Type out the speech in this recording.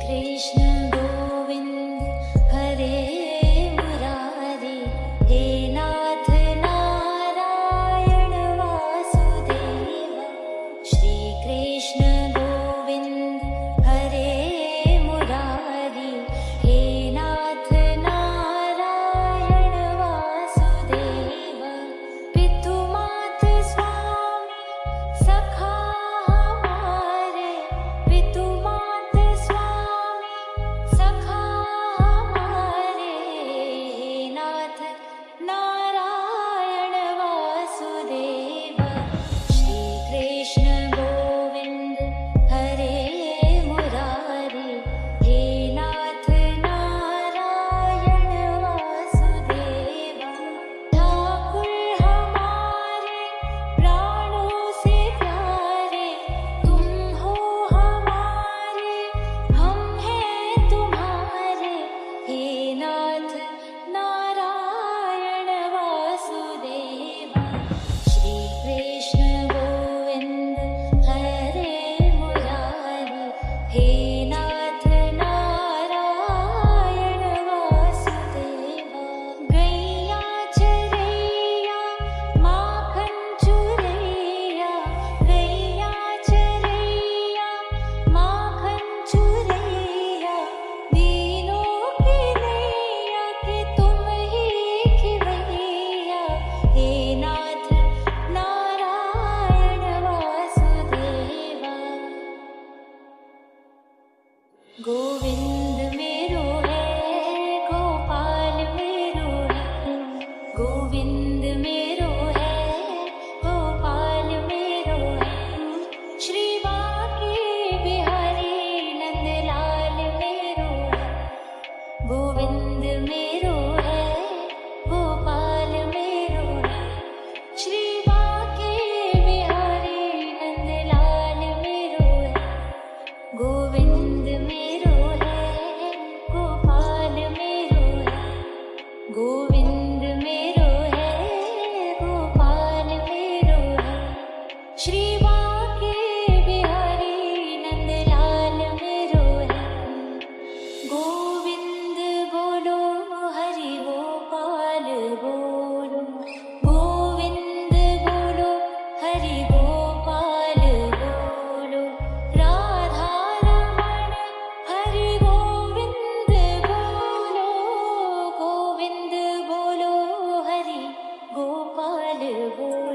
कृष्ण गोविंद हरे मुरारी, हे नाथ नारायण वासुदेव। श्री कृष्ण गोविंद हरे मुरारी, हे नाथ नारायण वासुदेव। पितु मात स्वामी सखा हमारे, पितु मात स्वामी सखा हमारे, हे नाथ नारायण वासुदेव। श्री कृष्ण गोविंद हरे मुरारी, हे नाथ नारायण वासुदेव। ठाकुर हमारे प्राणों से प्यारे, तुम हो हमारे, हम हैं तुम्हारे, हे नाथ नारायण वासुदेव। श्री कृष्ण गोविंद हरे मुरारी, हे नाथ नारायण वासुदेव। गैया चरैया माखन चुरैया, गैया चरैया माखन चुरैया, दीनों की नैया के तुम ही खिवैया, हे नाथ नारायण वासुदेवा। गोविंद मेरो है, गोपाल मेरो है, गोविंद मेरो है, गोपाल मेरो है। श्री बांके बिहारी नंदलाल मेरो है, गोविंद मेरो है, गोपाल मेरो है। श्री बांके बिहारी नंदलाल मेरो है, गोविंद मेरो है, गोपाल मेरो है। गोविंद मेरो है, गोपाल मेरो है। श्री बांके बिहारी नंदलाल मेरो है। गोविंद बोलो हरि गोपाल बोलो, गोविंद बोलो हरि गोपाल बोलो। राधा रमण हरि गोविंद बोलो, गोविंद बोलो हरि गोपाल बोलो।